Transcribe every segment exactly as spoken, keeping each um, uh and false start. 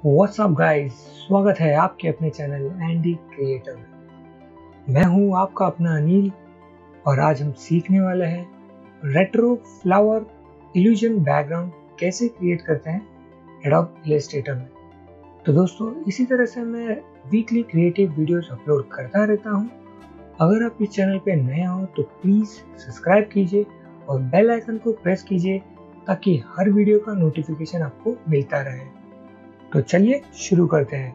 WhatsApp guys, स्वागत है आपके अपने चैनल एंडी क्रिएटर में। मैं हूं आपका अपना अनिल और आज हम सीखने वाले हैं रेट्रो फ्लावर इल्यूजन बैकग्राउंड कैसे क्रिएट करते हैं एडोब इलस्ट्रेटर में। तो दोस्तों, इसी तरह से मैं वीकली क्रिएटिव वीडियोस अपलोड करता रहता हूं। अगर आप इस चैनल पे नए हो तो प्लीज़ सब्सक्राइब कीजिए और बेल आइकन को प्रेस कीजिए ताकि हर वीडियो का नोटिफिकेशन आपको मिलता रहे। तो चलिए शुरू करते हैं।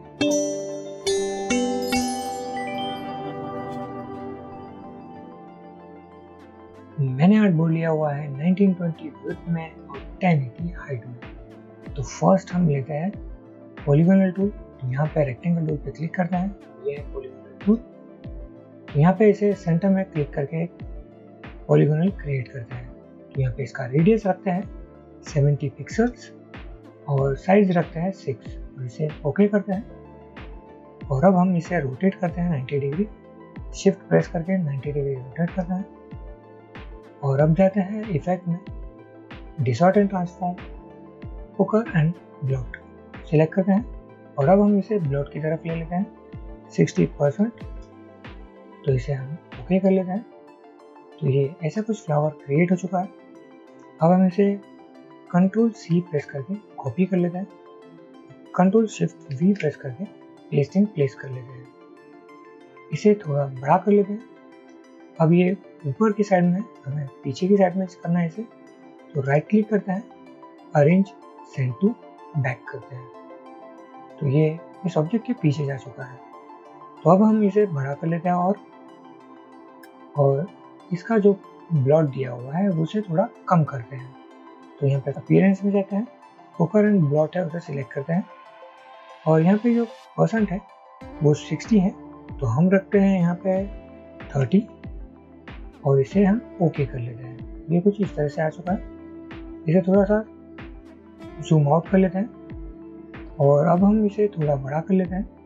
मैंने आर्ट बोर्ड लिया हुआ है नाइनटीन ट्वेंटी विड्थ में और टेन एटी हाइट में। तो फर्स्ट हम लेते हैं पॉलीगोनल टूल। तो यहाँ पे रेक्टेंगल टूल पे क्लिक करते हैं, ये है पॉलीगोनल टूल। तो यहाँ पे इसे सेंटर में क्लिक करके पॉलीगोनल क्रिएट करते हैं। तो यहाँ पे इसका रेडियस रखते हैं सेवेंटी पिक्सल्स और साइज रखते हैं सिक्स और इसे ओके करते हैं। और अब हम इसे रोटेट करते हैं नाइंटी डिग्री, शिफ्ट प्रेस करके नाइंटी डिग्री रोटेट करते हैं। और अब जाते हैं इफेक्ट में, distort and transform, focus and blot select करते हैं। और अब हम इसे ब्लॉट की तरफ ले लेते हैं सिक्सटी परसेंट। तो इसे हम ओके कर लेते हैं। तो ये ऐसा कुछ फ्लावर क्रिएट हो चुका है। अब हम इसे कंट्रोल सी प्रेस करके कॉपी कर लेते हैं, कंट्रोल शिफ्ट वी प्रेस करके पेस्ट इन प्लेस कर लेते हैं। इसे थोड़ा बड़ा कर लेते हैं। अब ये ऊपर की साइड में, हमें पीछे की साइड में करना है इसे। तो राइट क्लिक करते हैं, अरेंज सेंड टू बैक करते हैं। तो ये इस ऑब्जेक्ट के पीछे जा चुका है। तो अब हम इसे बड़ा कर लेते हैं और और इसका जो ब्लॉट दिया हुआ है उसे थोड़ा कम करते हैं। तो यहाँ पे अपीयरेंस में जाते हैं, फोकस एंड ब्लॉट है उसे सिलेक्ट करते हैं। और यहाँ पे जो परसेंट है वो सिक्सटी है, तो हम रखते हैं यहाँ पे थर्टी और इसे हम ओके कर लेते हैं। ये कुछ इस तरह से आ चुका है। इसे थोड़ा सा जूम आउट कर लेते हैं और अब हम इसे थोड़ा बड़ा कर लेते हैं।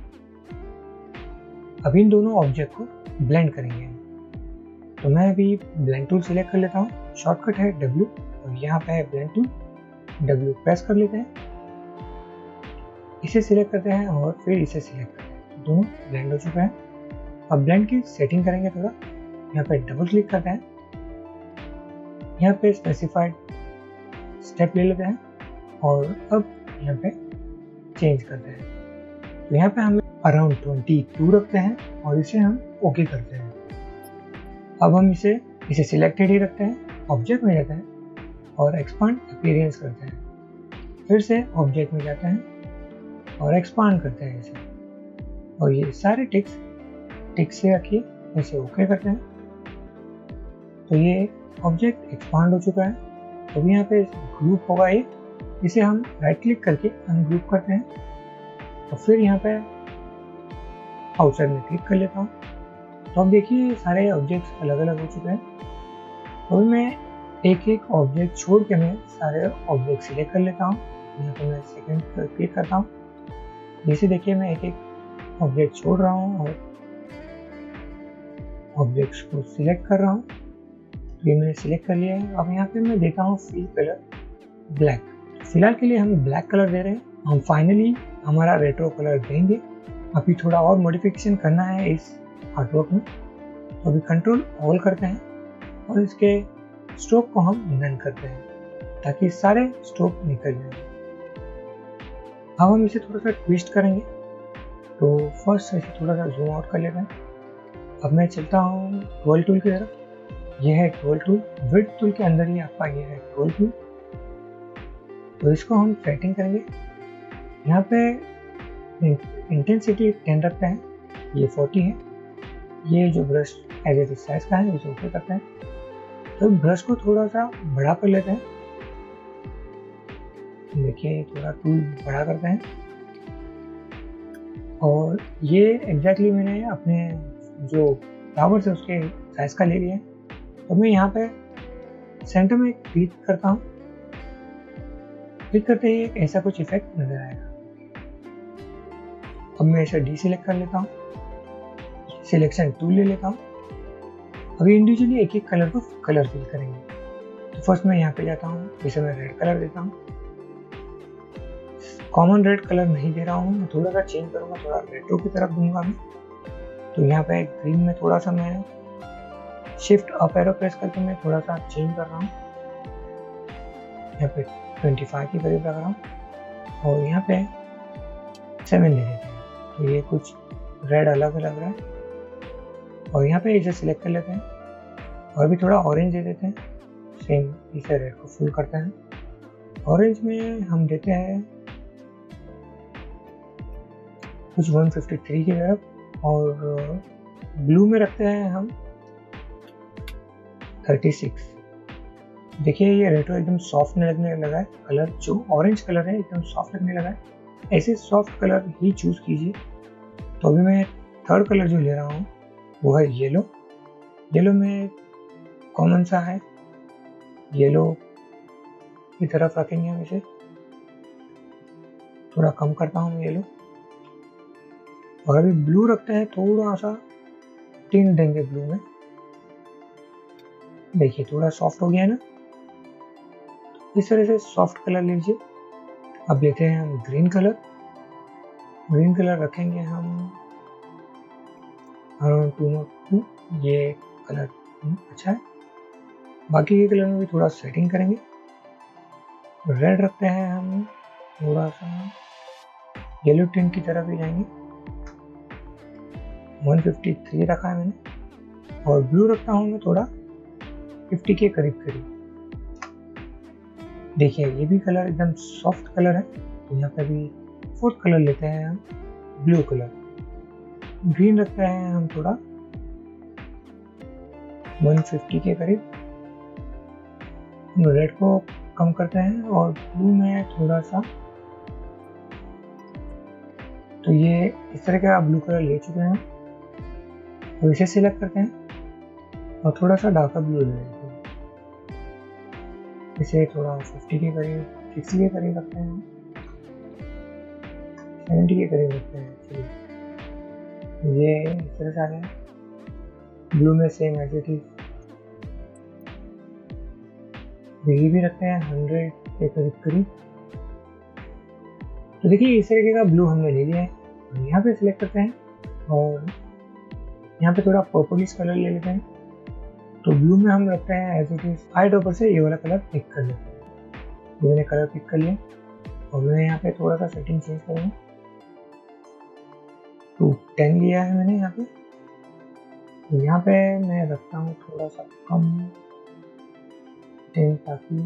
अब इन दोनों ऑब्जेक्ट को ब्लेंड करेंगे। तो मैं अभी ब्लेंड टूल सिलेक्ट कर लेता हूँ, शॉर्टकट है डब्ल्यू और यहाँ पे है ब्लेंड टूल, डब्ल्यू प्रेस कर लेते हैं, इसे सिलेक्ट करते हैं और फिर इसे सिलेक्ट करते हैं। तो दोनों ब्लेंड हो चुके हैं। अब ब्लेंड की सेटिंग करेंगे थोड़ा, यहाँ पे डबल क्लिक करते हैं, यहाँ पे स्पेसिफाइड स्टेप ले लेते हैं और अब यहाँ पे चेंज करते हैं। तो यहाँ पे हम अराउंड ट्वेंटी टू रखते हैं और इसे हम ओके करते हैं। अब हम इसे इसे सिलेक्टेड ही रखते हैं, ऑब्जेक्ट में जाते हैं और एक्सपांड अपीयरेंस करते हैं। फिर से ऑब्जेक्ट में जाते हैं और एक्सपांड करते हैं इसे। और ये सारे टिक्स टिक से रखिए, इसे ओके करते हैं। तो ये ऑब्जेक्ट एक्सपांड हो चुका है। तो अभी यहाँ पे ग्रुप होगा ये, इसे हम राइट क्लिक करके अनग्रुप करते हैं और फिर यहाँ पे आउटसाइड में क्लिक कर लेता हूँ। तो अब देखिए सारे ऑब्जेक्ट्स अलग अलग हो चुके हैं। तो मैं एक एक ऑब्जेक्ट छोड़ के मैं सारे ऑब्जेक्ट सिलेक्ट कर लेता हूँ। यहाँ पे मैं सेकंड पर क्लिक करता हूँ। जैसे देखिए मैं एक एक ऑब्जेक्ट छोड़ रहा हूँ और ऑब्जेक्ट्स को सिलेक्ट कर रहा हूँ। तो ये मैंने सिलेक्ट कर लिया है। अब यहाँ पे मैं देता हूँ फिल कलर ब्लैक। फिलहाल के लिए हम ब्लैक कलर दे रहे हैं, हम फाइनली हमारा रेट्रो कलर देंगे। अभी थोड़ा और मॉडिफिकेशन करना है इस आर्टवर्क में। तो अभी कंट्रोल ऑल करते हैं और इसके स्ट्रोक को हम नन करते हैं ताकि सारे स्ट्रोक निकल जाए। अब हम इसे थोड़ा सा ट्विस्ट करेंगे। तो फर्स्ट इसे थोड़ा सा जूम आउट कर लेते हैं। अब मैं चलता हूँ टूल टूल की तरफ। यह है टूल टूल, विड्थ टूल के अंदर ही आपका ये है टूल टूल। तो इसको हम सेटिंग करेंगे। यहाँ पे इंटेंसिटी टेन रखते हैं, ये फोर्टी है। ये जो ब्रश एज एज साइज का है इसे ओके करते हैं। तो ब्रश को थोड़ा सा बड़ा कर लेते हैं। देखिए थोड़ा टूल बड़ा करते हैं और ये एग्जैक्टली मैंने अपने जो फ्लावर्स है उसके साइज का ले लिया। तो मैं यहाँ पे सेंटर में क्लिक करता हूँ। क्लिक करते ही ऐसा कुछ इफेक्ट नजर आएगा। अब मैं इसे डी सिलेक्ट कर लेता हूँ, सिलेक्शन टूल ले लेता हूँ। अभी इंडिविजुअली एक एक कलर को कलर फिल करेंगे। तो फर्स्ट मैं यहाँ पे जाता हूँ, इसे मैं रेड कलर देता हूँ कॉमन रेड कलर नहीं दे रहा हूँ, मैं थोड़ा सा चेंज करूँगा, थोड़ा रेट्रो की तरफ दूंगा मैं। तो यहाँ पे ग्रीन में थोड़ा सा मैं शिफ्ट अप एरो प्रेस करके मैं थोड़ा सा चेंज कर रहा हूँ। यहाँ पे पच्चीस के करीब रख रहा हूँ और यहाँ पे सेवन दे देते हैं। तो ये कुछ रेड अलग लग रहा है और यहाँ पे इसे सिलेक्ट कर लेते हैं और भी थोड़ा ऑरेंज दे देते हैं। सेम इसे रेड को फुल करते हैं। ऑरेंज में हम देते हैं कुछ एक सौ तिरेपन की तरफ और ब्लू में रखते हैं हम छत्तीस। देखिए ये रेट्रो एकदम सॉफ्ट लगने लगा है, कलर जो ऑरेंज कलर है एकदम सॉफ्ट लगने लगा है। ऐसे सॉफ्ट कलर ही चूज कीजिए। तो अभी मैं थर्ड कलर जो ले रहा हूँ वो है येलो। येलो में कॉमन सा है, येलो की तरफ रखेंगे हम इसे। थोड़ा कम करता हूँ येलो और अभी ब्लू रखते हैं, थोड़ा सा टिंट देंगे ब्लू में। देखिए थोड़ा सॉफ्ट हो गया है ना। इस तरह से सॉफ्ट कलर लीजिए। अब लेते हैं हम ग्रीन कलर। ग्रीन कलर रखेंगे हम अराउंड टू नॉट टू। ये कलर अच्छा है। बाकी के कलर में भी थोड़ा सेटिंग करेंगे। रेड रखते हैं हम थोड़ा सा येलो टिंट की तरफ ही जाएंगे। एक सौ तिरेपन रखा है मैंने और ब्लू रखता हूँ मैं थोड़ा पचास के करीब करीब। देखिए ये भी कलर एकदम सॉफ्ट कलर है। तो यहाँ पे भी फोर्थ कलर लेते हैं हम ब्लू कलर। ग्रीन रखते हैं हम थोड़ा एक सौ पचास के करीब। रेड को कम करते हैं और ब्लू में थोड़ा सा। तो ये इस तरह का ब्लू कलर ले चुके हैं। तो इसे सिलेक्ट करते हैं और थोड़ा सा डार्कर ब्लू ले लेते हैं। इसे थोड़ा पचास के करीब, साठ के करीब रखते हैं, सत्तर के करीब रखते हैं। चलिए ये इस तरह से आ गया। ब्लू में सेम एज इट इज। ये भी रखते हैं सौ के करीब करीब। तो देखिए इस तरीके का ब्लू हमने ले लिया है। हम यहाँ पे सिलेक्ट करते हैं और यहाँ पे थोड़ा पर्पलिश कलर ले लेते हैं। तो ब्लू में हम रखते हैं as it is. Eye dropper से ये वाला कलर पिक कर लेते हैं। ये मैंने कलर पिक कर लिया और मैं यहाँ पे थोड़ा सा सेटिंग चेंज करूँगा। टू टेन लिया है मैंने यहाँ पे। तो यहाँ पे मैं रखता हूँ थोड़ा सा कम टेन, ताकि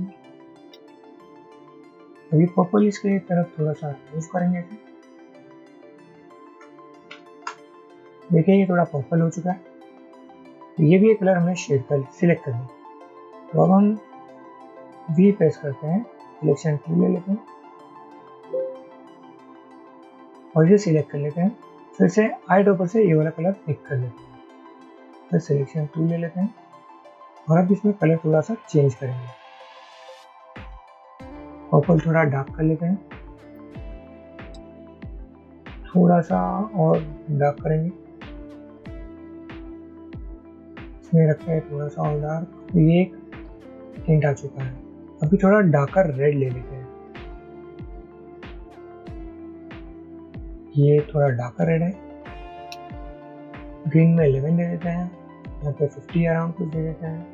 अभी पर्पलिश की तरफ थोड़ा सा मूव करेंगे। देखिए ये थोड़ा पर्पल हो चुका है। तो ये भी एक कलर हमने शेड कर सिलेक्ट कर लिया। तो अब हम वी प्रेस करते हैं, सिलेक्शन टू ले लेते हैं और ये सिलेक्ट कर लेते हैं। फिर से आई ड्रॉपर से ये वाला कलर पिक कर लेते हैं, फिर सिलेक्शन टू ले लेते हैं और अब इसमें कलर थोड़ा सा चेंज करेंगे। पर्पल थोड़ा डार्क कर लेते हैं, थोड़ा सा और डार्क करेंगे। इसमें रखते हैं थोड़ा सा और डार्क। तो ये एक टिंट आ चुका है। अभी थोड़ा डार्कर रेड ले लेते हैं। ये थोड़ा डार्कर रेड है। ग्रीन में इलेवन दे देते हैं। यहाँ पे फिफ्टी अराउंड कुछ दे देते हैं।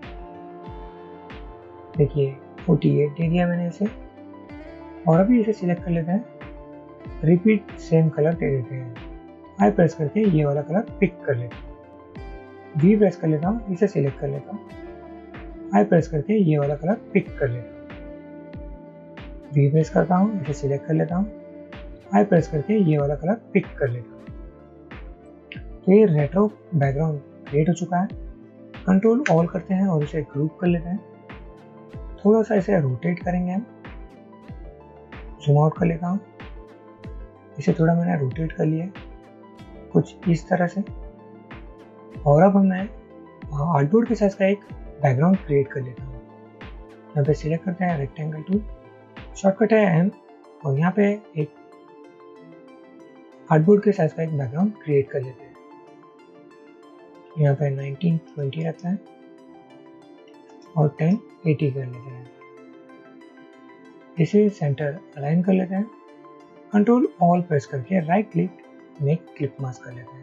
देखिए अड़तालीस दे दिया मैंने इसे और अभी इसे सिलेक्ट कर लेते हैं। रिपीट सेम कलर दे देते हैं। आई प्रेस करके ये वाला कलर पिक कर लेते हैं। वी प्रेस कर लेता हूँ, इसे सिलेक्ट कर लेता हूँ। आई प्रेस करके ये वाला कलर पिक कर लेता हूँ। वी प्रेस करता हूँ, इसे सिलेक्ट कर लेता हूँ। आई प्रेस करके ये वाला कलर पिक कर लेता हूँ। तो ये रेट्रो बैकग्राउंड क्रिएट हो चुका है। कंट्रोल ऑल करते हैं और इसे ग्रुप कर लेते हैं। थोड़ा सा इसे रोटेट करेंगे हम। जूम आउट कर लेता हूँ। इसे थोड़ा मैंने रोटेट कर लिया कुछ इस तरह से। और अब मैं आर्टबोर्ड के साइज का एक बैकग्राउंड क्रिएट कर लेता हूँ। यहाँ पे सिलेक्ट करते हैं रेक्टेंगल टूल, शॉर्टकट है एम और यहाँ पे एक आर्टबोर्ड के साइज का एक बैकग्राउंड क्रिएट कर लेते हैं। यहाँ पे नाइनटीन ट्वेंटी रखते हैं और टेन एटी कर लेते हैं। इसे सेंटर अलाइन कर लेते हैं। कंट्रोल ऑल प्रेस करके राइट क्लिक में क्लिप मास्क कर लेते हैं।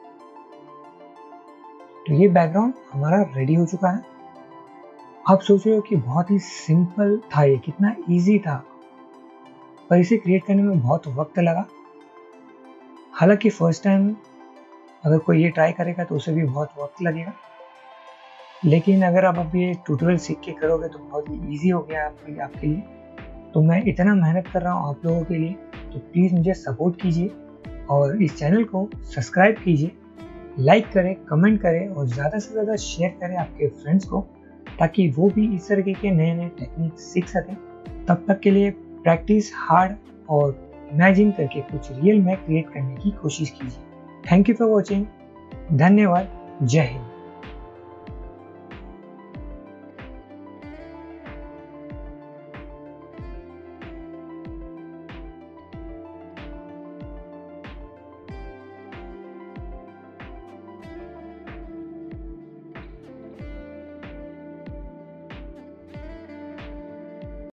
तो ये बैकग्राउंड हमारा रेडी हो चुका है। आप सोच रहे हो कि बहुत ही सिंपल था, ये कितना इजी था, पर इसे क्रिएट करने में बहुत वक्त लगा। हालांकि फर्स्ट टाइम अगर कोई ये ट्राई करेगा तो उसे भी बहुत वक्त लगेगा, लेकिन अगर आप अभी ये ट्यूटोरियल सीख के करोगे तो बहुत ही ईजी हो गया आपके आपके लिए। तो मैं इतना मेहनत कर रहा हूँ आप लोगों के लिए, तो प्लीज़ मुझे सपोर्ट कीजिए और इस चैनल को सब्सक्राइब कीजिए, लाइक करें, कमेंट करें और ज़्यादा से ज़्यादा शेयर करें आपके फ्रेंड्स को, ताकि वो भी इस तरीके के नए नए टेक्निक सीख सकें। तब तक के लिए प्रैक्टिस हार्ड और इमेजिन करके कुछ रियल में क्रिएट करने की कोशिश कीजिए। Thank you for watching. धन्यवाद। जय हिंद।